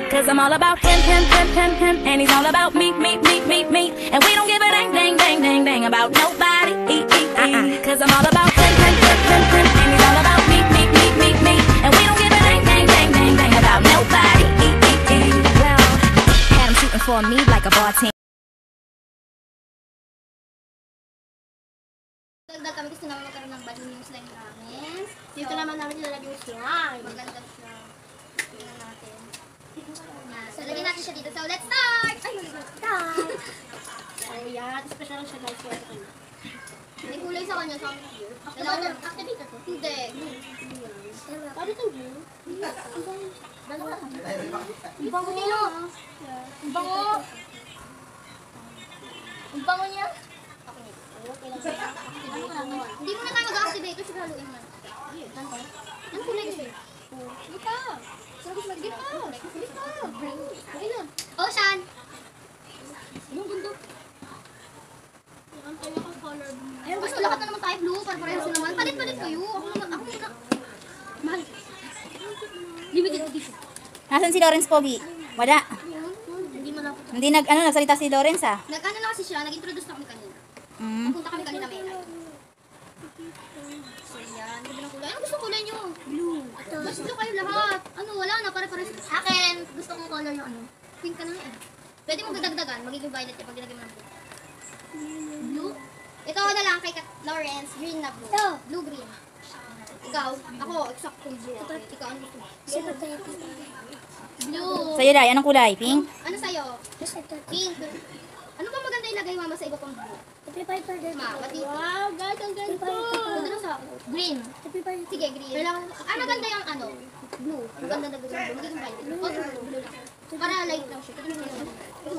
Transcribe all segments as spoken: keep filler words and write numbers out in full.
Cause I'm all about him, him, him, him, him, and he's all about me, me, me, me, me. And we don't give a dang, dang, dang, dang, dang about nobody. Uh-uh. Cause I'm all about him, him, him, him, him, and he's all about me, me, me, me, me. And we don't give a dang, dang, dang, dang, dang about nobody. Well, had him shooting for me like a ball team. Dagdag kami gusto naman magkaroon ng balloon yung slime namin. Dito so, naman namin nilalagay yung slime. Maganda siya. Tingnan natin. So, lagyan natin siya dito. So, let's start! Ay, start! Ayan. Special siya guys. May kulay sa kanya. So, dalawa na. Activator to? Hindi. Paano ito blue? Dalawa. Ang bango niya. Ang bango. Ang bango niya. Hindi mo na tayo mag-activate. Ito siya haluin mo. Ano kulay gusto yun? Hindi ka. Hindi ka. Hindi ka. Ocean! Anong gundo? Ayun, gusto lahat na naman tayo blue. Para parehas naman. Palit-palit kayo. Ako naman. Ako naman. Mahal. Limited edition. Nasaan si Lawrence Pogi? Wala. Hindi mo na. Hindi nag, ano, nagsalita si Lawrence ah. Nag-ano na kasi siya. Nag-introduce na kami kanina. Mm. Punta kami kanina may night. So yan, ganda ng kulay. Ano gusto kulay nyo? Blue. Mas blue kayo lahat. Ano, wala na, pare-pares. Akin, gusto kong color yung ano. Pink ka na eh. Pwede mong dadagdagan, magiging violet yung pag nilagay mo ng blue. Blue? Ito na lang kay Lawrence, green na blue. Ito. Blue green. Ikaw, ako, exact kong blue. Ikaw, ano gusto mo? Blue. Sa'yo Day, anong kulay? Pink? Ano sa'yo? Pink. Ano ba maganda ilagay mama sa iba pang blue? Ma, pati. Wow, guys, ang ganda. Ganda lang sa green. Sige, green. Ah, maganda yung ano, blue. Maganda na blue. Magiging violet. O, blue lang. Para light lang siya. Tignan mo yun.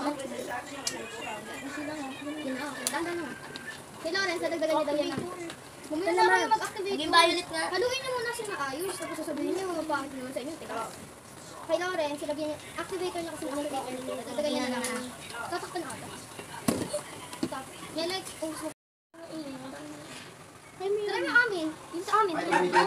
Yun na, ganda na. Kay Lawrence, nadagdagan niya daw yan. Mamaya na kayo mag-activate. Maging violet nga. Haluin niyo muna siya maayos. Tapos sasabihin niyo, mapangit naman sa inyo. Teka. Kay Lawrence, silagyan niya, activator niya kasi activator niya. Dadagdagan niya na lang. Tatakpan na ata. Yan like, oh, so... Try mo amin. Yung sa amin.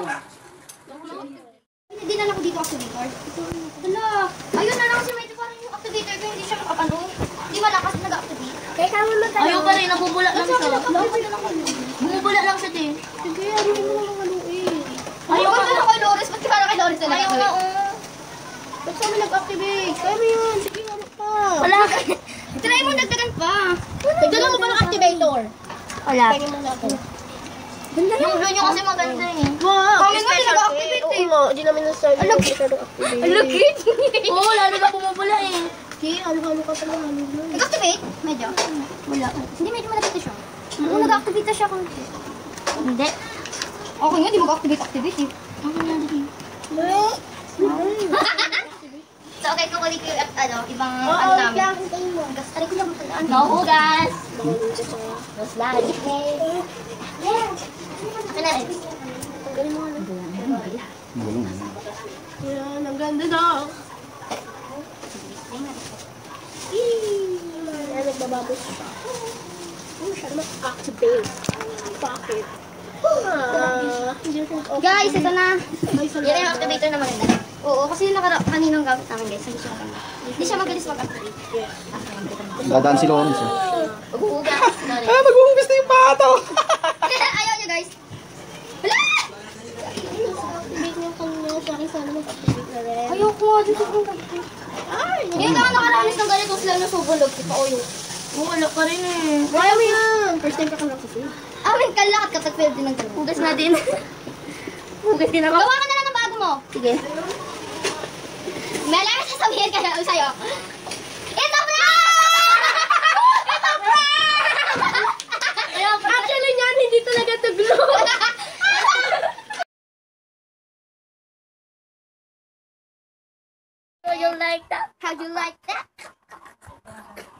Hindi na lang ako dito activator. Hala. Ayun na lang kasi medyo parang yung activator ko hindi siya makapano. Hindi malakas nag-activate. Kaya kamo mo tayo. Ayaw pa rin, nabubula lang siya. Bumubula lang siya din. Sige, ayaw mo lang haluin. Ayaw ka na kay Lawrence. Ba't kaya kay Lawrence na lang? Ayaw na, oh. Ba't kami nag-activate? Kaya mo yun. Sige, halo pa. Wala. Try mo, dagdagan pa. Dagdagan mo pa ng activator. Wala. Pwede mo na ako. Ganda yung blue nyo kasi maganda eh. Wow. Kami nga, hindi nag-activate eh. Oo, hindi namin na-start. Alagit. Alagit. Oo, lalo na bumubula eh. Okay, halo-halo ka pala. Nag-activate? Medyo? Wala. Hindi, medyo malapit siya. Oo, nag-activate na siya kung... Hindi. Okay nga, di mag-activate-activate eh. Okay nga, di. So, okay, kukulit ko yung ano, ibang ano namin. Gas, aray ko lang matalaan. Mahugas! Mas lagi. Yeah! Akin na rin. Tanggalin mo na. Yan, ang ganda daw. Yan, nagbababos siya. Oh, siya naman activate. Bakit? Guys, ito na. Yan yung activator na maganda. Oo, kasi yung nakara kaninang gamit namin guys. Hindi siya maganda. Hindi siya magalis mag-activate. Dadaan si Lawrence. Mag-uugas. Ah, mag-uugas na yung bata. Ayaw niya guys. Hala! Activate niya kanya sa akin. Sana mag-activate na rin. Ayaw ko nga dito kung activate. Ay! Yung ka nakaramis ng ganito sila na subulog. Ito o yun. Oo, wala ka rin eh. Ayaw yan. First time ka ka nagsisave. Amin ka lahat kapag fail din ng ganun. Hugas na din. Hugas din ako. Gawa ka na lang ng bago mo. Sige. May alam sasabihin ka na sa'yo. Ito prank! Ito prank! Actually yan, hindi talaga to glue. How you like that? How you like that?